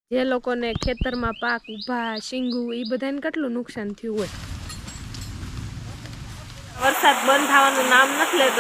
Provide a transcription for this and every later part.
જે લોકોને ખેતરમાં પાક ઊભા શીંગું એ બધાને કેટલું નુકસાન થયું હોય. વરસાદ બંધ થવાનું નામ નથી લેતો.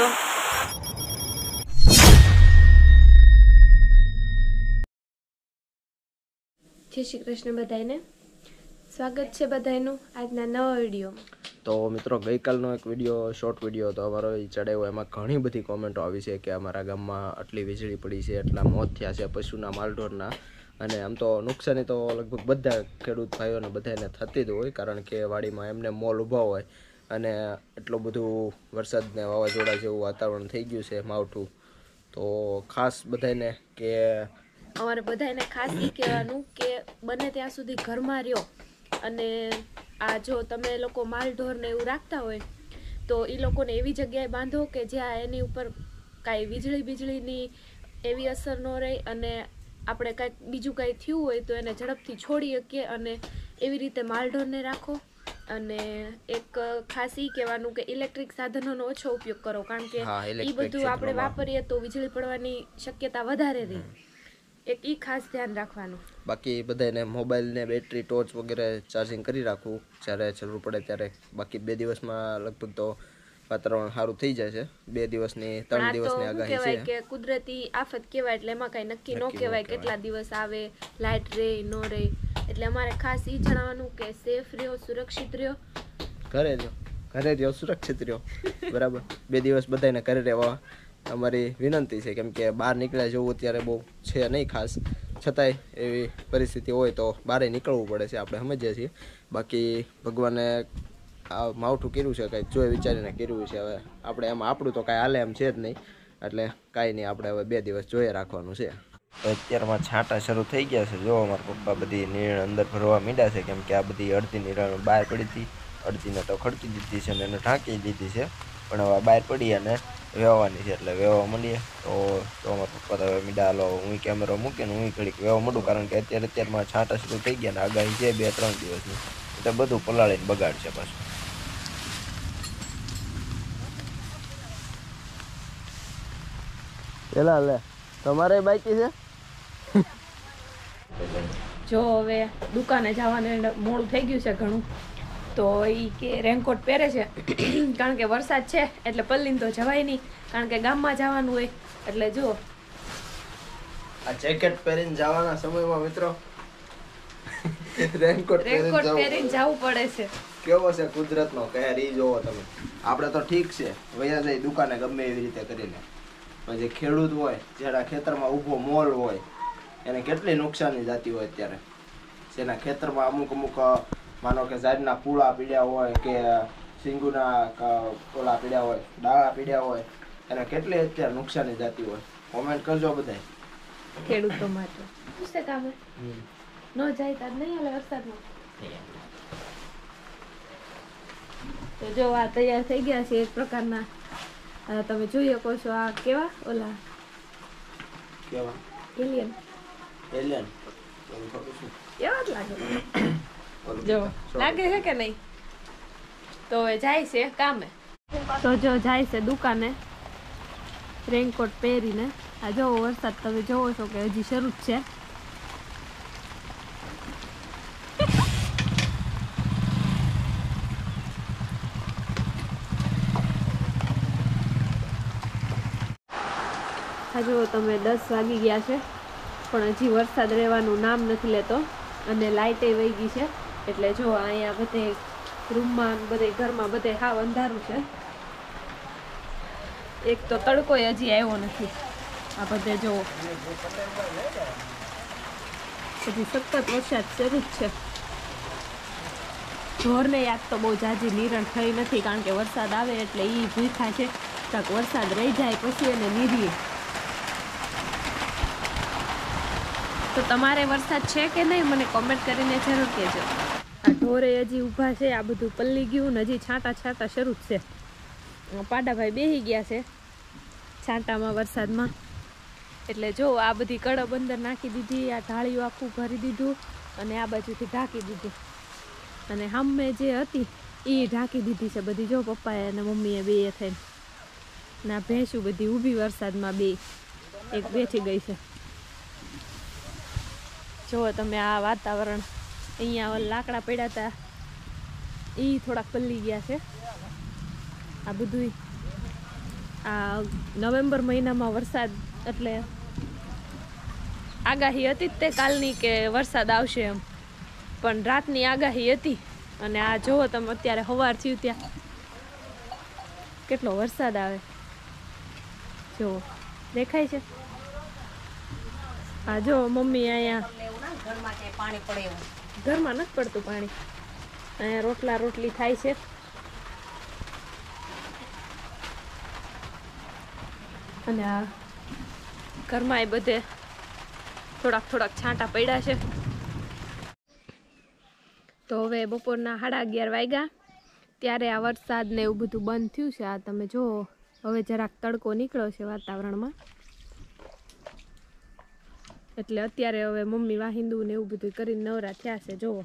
જય શ્રી કૃષ્ણ બધાને, સ્વાગત છે બધાનું આજના નવા વિડીયોમાં. તો મિત્રો ગઈકાલનો એક વિડીયો શોર્ટ વિડીયો હતો અમારો એ ચડાવ્યો, એમાં ઘણી બધી કોમેન્ટો આવી છે કે અમારા ગામમાં આટલી વીજળી પડી છે, એટલા મોત થયા છે પશુના માલઢોરના. અને આમ તો નુકસાની તો લગભગ બધા ખેડૂત ભાઈઓને બધાને થતી જ હોય, કારણ કે વાડીમાં એમને મોલ ઊભા હોય અને એટલું બધું વરસાદને વાવાઝોડા જેવું વાતાવરણ થઈ ગયું છે માવઠું. તો ખાસ બધાને કે અમારે બધાને ખાસ એ કહેવાનું કે બને ત્યાં સુધી ઘરમાં રહ્યો. અને આ જો તમે લોકો માલઢોર ને એવું રાખતા હોય તો એ લોકોને એવી જગ્યાએ બાંધો કે જ્યાં એની ઉપર કાંઈ વીજળીની એવી અસર ન રહે, અને આપણે કાંઈક બીજું કાંઈ થયું હોય તો એને ઝડપથી છોડી શકીએ. અને એવી રીતે માલઢોરને રાખો. અને એક ખાસ એ કહેવાનું કે ઇલેક્ટ્રિક સાધનોનો ઓછો ઉપયોગ કરો, કારણ કે એ બધું આપણે વાપરીએ તો વીજળી પડવાની શક્યતા વધારે રહે. એક ઈ ખાસ ધ્યાન રાખવાનું. બાકી બધાને મોબાઈલ ને બેટરી ટોર્ચ વગેરે ચાર્જિંગ કરી રાખવું જ્યારે જરૂર પડે ત્યારે. બાકી 2 દિવસમાં લગભગ તો વાતાવરણ સારું થઈ જાય છે. 2 દિવસની 3 દિવસની આગાહી છે. કે કુદરતી આફત કહેવાય એટલે એમાં કઈ નક્કી ન કહેવાય કેટલા દિવસ આવે, લાઇટ રે ન રે. એટલે અમારે ખાસ ઈ જણાવવાનું કે સેફ રહ્યો, સુરક્ષિત રહ્યો, ઘરે રહ્યો સુરક્ષિત રહ્યો. બરાબર. 2 દિવસ બધાને ઘરે રહેવા અમારી વિનંતી છે, કેમ કે બહાર નીકળ્યા જેવું અત્યારે બહુ છે નહીં ખાસ. છતાંય એવી પરિસ્થિતિ હોય તો બહાર નીકળવું પડે છે, આપણે સમજીએ છીએ. બાકી ભગવાને આ માવઠું કર્યું છે કંઈક જોઈ વિચારીને કર્યું છે. હવે આપણે એમાં આપણું તો કાંઈ હાલે એમ છે જ નહીં, એટલે કાંઈ નહીં, આપણે હવે 2 દિવસ જોઈએ રાખવાનું છે. અત્યારમાં છાંટા શરૂ થઈ ગયા છે. જો અમારા પપ્પા બધી નીરણ અંદર ભરવા માંડ્યા છે, કેમ કે આ બધી અડધી નીરણ બહાર પડી હતી, અડધીને તો ખડકી દીધી છે અને એને ઢાંકી દીધી છે. પણ હવે બહાર પડી અને વેવાની છે, એટલે વેવા માંડીએ. તો અમારા પપ્પા તો હવે મીડા હાલો હું કેમેરો મૂકીને હું ઘડીક વેવા માંડું, કારણ કે અત્યારમાં છાંટા શરૂ થઈ ગયા ને આગાહી છે 2-3 દિવસની, એટલે બધું પલાળીને બગાડશે પાછું. પેલા લે તમારે બાકી છે. જો હવે દુકાને જવાનું મોડું થઈ ગયું છે ઘણું, તો એ કે રેનકોટ પહેરે છે કારણ કે વરસાદ છે એટલે પલ્લીને તો જવાય નહીં, કારણ કે ગામમાં જવાનું હોય. એટલે જો આ જેકેટ પહેરીને જવાના સમયમાં મિત્રો રેનકોટ પહેરીને જવું પડે છે. કેવો છે કુદરતનો કહેર ઈ જોવો તમે. આપણે તો ઠીક છે વયા જાય દુકાને ગમે એવી રીતે કરીને, પણ જે ખેડૂત હોય, જેના ખેતરમાં ઊભો મોલ હોય, એને કેટલી નુકસાની જતી હોય અત્યારે. જેના ખેતરમાં અમુક માનો કે ઝાડના પૂળા પીડ્યા હોય કે સિંગુના ઓલા પીડ્યા હોય, ડાળા પીડ્યા હોય, એને કેટલી અત્યારે નુકસાની જતી હોય. કોમેન્ટ કરજો બધાય ખેડૂતો માટે. શું છે કામ ન જાય તાર નહીં હાલે વરસાદમાં. તો જો આ તૈયાર થઈ ગયા છે એક પ્રકારના. તમે જોઈ શકો છો આ કેવા ઓલા કેવા એલિયન કેવા લાગે, જો લાગે છે કે નહીં. તો જાય છે કામે, તો જો જાય છે દુકાને રેનકોટ પહેરીને. આ જો વરસાદ તમે જોવો છો કે હજી શરૂ જ છે. જો તમે 10 વાગી ગયા છે પણ હજી વરસાદ રહેવાનું નામ નથી લેતો, અને લાઇટે વહી ગઈ છે. એટલે જો અહીંયા બધે રૂમમાં બધે ઘરમાં બધે હાવ અંધારું છે. એક તો તડકો હજી આવ્યો નથી. આ બધે જો હજી સતત વરસાદ શરૂ જ છે. ઢોરને યાદ તો બહુ જાજી નિરણ થઈ નથી, કારણ કે વરસાદ આવે એટલે એ ભૂખા છે કાંક વરસાદ રહી જાય પછી એને નીરીએ. તો તમારે વરસાદ છે કે નહીં મને કોમેન્ટ કરીને જરૂર કહેજો. આ ઢોરે હજી ઊભા છે, આ બધું પલ્લી ગયું ને હજી છાંટા શરૂ જ છે. પાડાભાઈ બેસી ગયા છે છાંટામાં વરસાદમાં. એટલે જો આ બધી કડબ અંદર નાખી દીધી, આ ઢાળીઓ આખું ભરી દીધું અને આ બાજુથી ઢાંકી દીધું. અને સામે જે હતી એ ઢાંકી દીધી છે બધી. જો પપ્પાએ અને મમ્મીએ બે થઈને. ના ભેંસું બધી ઊભી વરસાદમાં બે એક બેઠી ગઈ છે. જુઓ તમે આ વાતાવરણ, અહીંયા લાકડા પડ્યા હતા એ થોડાક પલળી ગયા છે. આ બધું આ નવેમ્બર મહિનામાં વરસાદ, એટલે આગાહી હતી જ તે કાલની કે વરસાદ આવશે એમ, પણ રાતની આગાહી હતી. અને આ જુઓ તમે અત્યારે સવાર થયું ત્યાં કેટલો વરસાદ આવે, જુઓ દેખાય છે. હા જો મમ્મી અહીંયા ઘરમાં નથી પડતું પાણી, અહીંયા રોટલા રોટલી થાય છે. અને આ ઘરમાં એ બધે થોડાક છાંટા પડ્યા છે. તો હવે બપોરના 11:30 વાગ્યા ત્યારે આ વરસાદ ને એવું બધું બંધ થયું છે. આ તમે જુઓ હવે જરાક તડકો નીકળ્યો છે વાતાવરણમાં, એટલે અત્યારે હવે મમ્મી વાહિંદુ ને એવું બધું કરીને નવરા થયા છે. જુઓ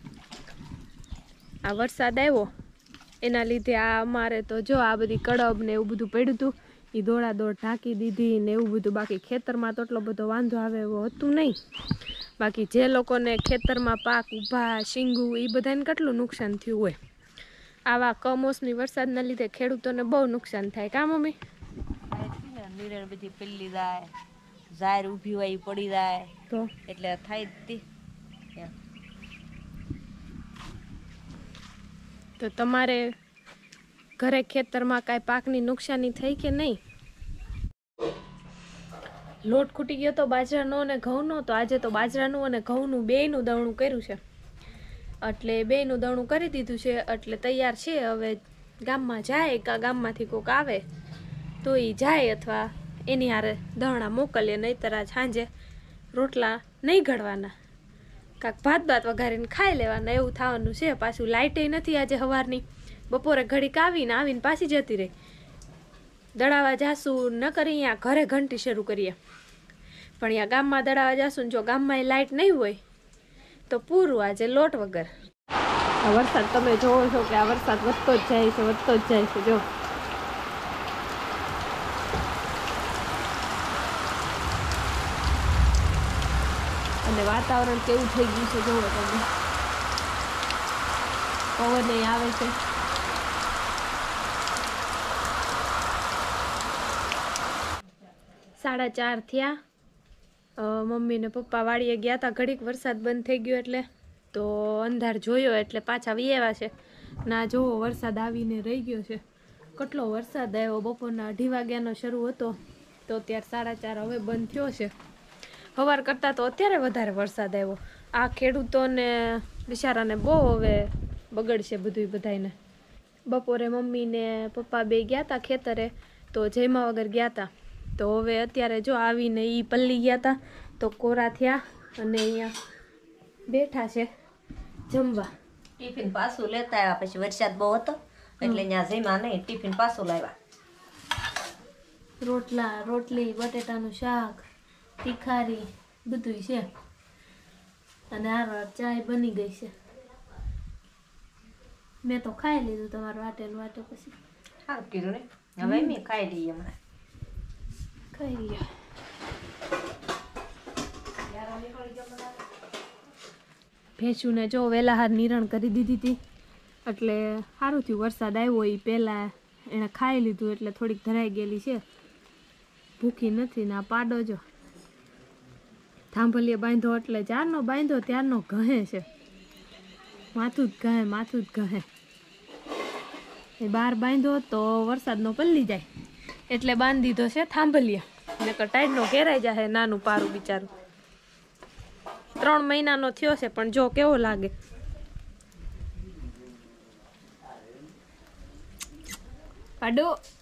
આ વરસાદ આવ્યો એના લીધે આ અમારે તો જો આ બધી કડબ ને એવું બધું પડ્યું હતું એ દોડાદોડ ઢાંકી દીધી ને એવું બધું. બાકી ખેતરમાં તો એટલો બધો વાંધો આવે એવો હતું નહીં. બાકી જે લોકોને ખેતરમાં પાક ઊભા શીંગું એ બધાને કેટલું નુકસાન થયું હોય. આવા કમોસમી વરસાદના લીધે ખેડૂતોને બહુ નુકસાન થાય. કા મમ્મી? નીરણ બધી પલ્લી જાય, ઝાર ઊભી હોય ઈ પડી જાય તો એટલે થાય જ. તો તમારે ઘરે ખેતરમાં કાંઈ પાકની નુકસાની થઈ કે નહીં? લોટ ખૂટી ગયો તો બાજરાનો અને ઘઉંનો, તો આજે તો બાજરાનું અને ઘઉંનું બેયનું દવણું કર્યું છે. એટલે બેયનું દવણું કરી દીધું છે, એટલે તૈયાર છે. હવે ગામમાં જાય કાં ગામમાંથી કોઈક આવે તો એ જાય, અથવા એની હારે દવણા મોકલીએ. નહીંતર આજ સાંજે રોટલા નહીં ઘડવાના, કાંક ભાત વઘારીને ખાઈ લેવાના, એવું થવાનું છે. પાછું લાઇટે નથી આજે સવારની, બપોરે ઘડીક આવીને પાછી જતી રહી. દડાવા જાશું ન કરી અહીંયા ઘરે ઘંટી શરૂ કરીએ, પણ અહીંયા ગામમાં દડાવા જાશું, જો ગામમાં લાઇટ નહીં હોય તો પૂરું આજે લોટ વગર. આ વરસાદ તમે જોવો છો કે આ વરસાદ વધતો જ જાય છે, વધતો જ જાય છે. જો અને વાતાવરણ કેવું થઈ ગયું છે જોવો તમે, પવન આવે છે. સાડા 4 થયા. મમ્મી ને પપ્પા વાડીએ ગયા હતા, ઘડીક વરસાદ બંધ થઈ ગયો એટલે તો અંધાર જોયો એટલે પાછા વિયેવા છે. ના જોવો વરસાદ આવીને રહી ગયો છે. કેટલો વરસાદ આવ્યો, બપોરના 2:30 વાગ્યાનો શરૂ હતો તો અત્યારે 4:30 હવે બંધ થયો છે. સવાર કરતાં તો અત્યારે વધારે વરસાદ આવ્યો. આ ખેડૂતોને બિચારાને બહુ હવે બગડશે બધું બધાને. બપોરે મમ્મી ને પપ્પા બે ગયા હતા ખેતરે, તો જયમાં વગર ગયા હતા. તો હવે અત્યારે જો આવીને એ પલ્લી ગયા હતા તો કોરા થયા અને અહીંયા બેઠા છે જમવા. ટિફિન પાછું લેતા આવ્યા, પછી વરસાદ બહુ હતો એટલે અહીંયા જમ્યા નહીં, ટિફિન પાછું લાવ્યા. રોટલા રોટલી બટેટાનું શાક તીખારી બધું છે અને આ ચાય બની ગઈ છે. મેં તો ખાઈ લીધું તમારું વાટે ને વાટે. પછી સારું કીધું ને, હવે મેં ખાઈ લઈએ હમણાં. ખાઈ લ્યો. ભેંસુને જો વહેલા હાર નિરણ કરી દીધી હતી એટલે સારું થયું. વરસાદ આવ્યો એ પહેલાં એણે ખાઈ લીધું એટલે થોડીક ધરાઈ ગયેલી છે, ભૂખી નથી. ને આ પાડો જો થાંભલીએ બાંધો એટલે જ્યારનો બાંધો ત્યારનો ઘહે છે, માથું જ ઘહે. એ બહાર બાંધો તો વરસાદનો પલ્લી જાય એટલે બાંધી દીધો છે થાંભલીએ, નકર ટાઈડનો ઘેરાઈ જાય. નાનું પારું બિચારું 3 મહિનાનો થયો છે પણ જો કેવો લાગે. પાડો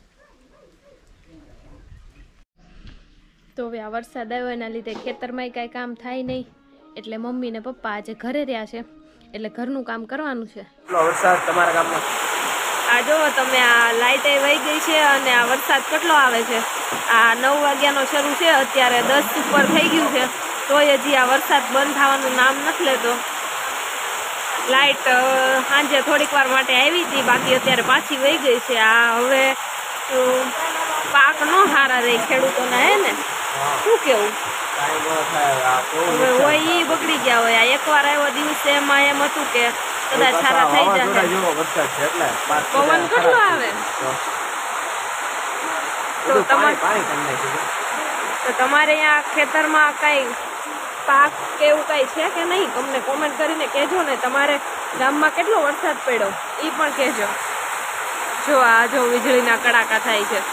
તો હવે આ વરસાદ આવ્યો એના લીધે ખેતરમાં કાંઈ કામ થાય નહીં, એટલે મમ્મી ને પપ્પા આજે ઘરે રહ્યા છે એટલે ઘરનું કામ કરવાનું છે. વરસાદ તમારા ગામમાં આ જો તમે આ લાઇટ વહી ગઈ છે અને આ વરસાદ કેટલો આવે છે. આ 9 વાગ્યાનો શરૂ છે, અત્યારે 10 ઉપર થઈ ગયું છે તોય હજી આ વરસાદ બંધ થવાનું નામ નથી લેતો. લાઇટ સાંજે થોડીક વાર માટે આવી હતી, બાકી અત્યારે પાછી વહી ગઈ છે. આ હવે પાક નો સારા રહે ખેડૂતોના, હે ને? શું કેવું? કાંઈ ન થાય આ બહુ હવે હોય ઈ બગડી ગયા હોય આ એકવાર આવ્યો દિવસે એમાં એમ હતું કે કદાચ સારા થઈ વાવાઝોડા જશે જેવો વરસાદ છે એટલે પાક પવન બધા કેટલો ખરાબ આવે તો તો પાણી તમારે પાણી કરી નાખ્યું તો તમારે અહીંયા ખેતરમાં કઈ પાક કે એવું કઈ છે કે નહીં તમને કોમેન્ટ કરીને કહેજો ને તમારે ગામમાં કેટલો વરસાદ પડ્યો એ પણ કહેજો જો આ જો વીજળીના કડાકા થાય છે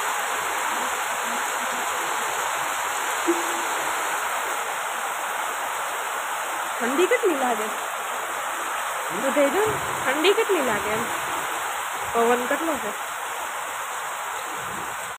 ઠંડી કેટલી લાગે બધે જો ઠંડી કેટલી લાગે એમ પવન કેટલો છે